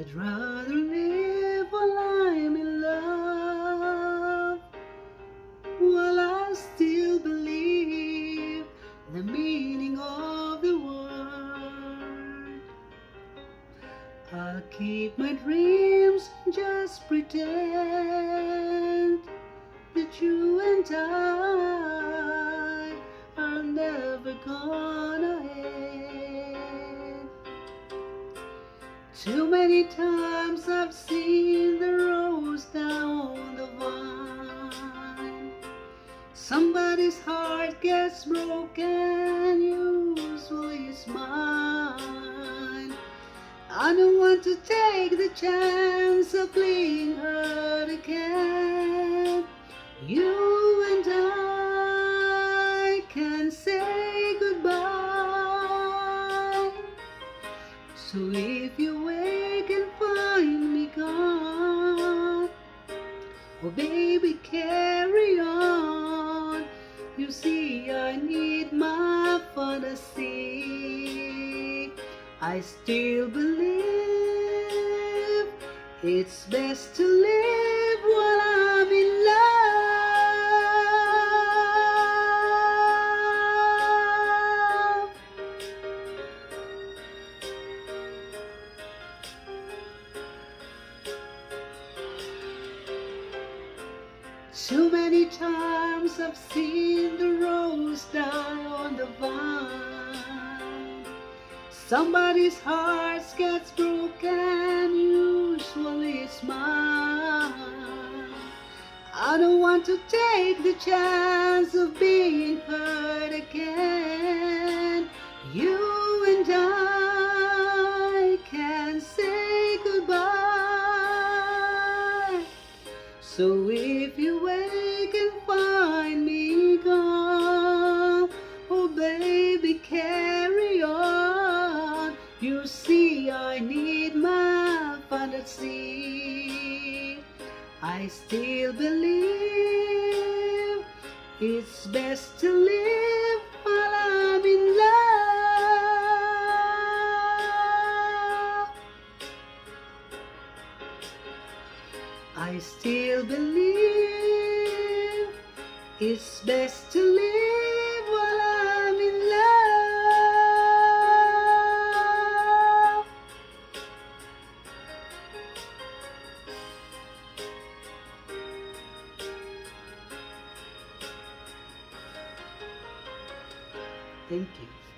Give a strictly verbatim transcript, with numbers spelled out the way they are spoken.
I'd rather live while I'm in love, while I still believe the meaning of the word. I'll keep my dreams, just pretend that you and I are never gonna end. Too many times I've seen the rose down the vine. Somebody's heart gets broken, usually it's mine. I don't want to take the chance of being hurt again. You and I can say goodbye. So if you wake and find me gone, oh baby, carry on. You see, I need my fantasy. I still believe it's best to live while I'm in love. Too many times I've seen the rose die on the vine. Somebody's heart gets broken, usually it's mine. I don't want to take the chance of being hurt again. You and I can say goodbye. So if you wake and find me gone, oh baby, carry on. You see, I need my fantasy. I still believe it's best to live while I'm in love. I still believe it's best to live while I'm in love. Thank you.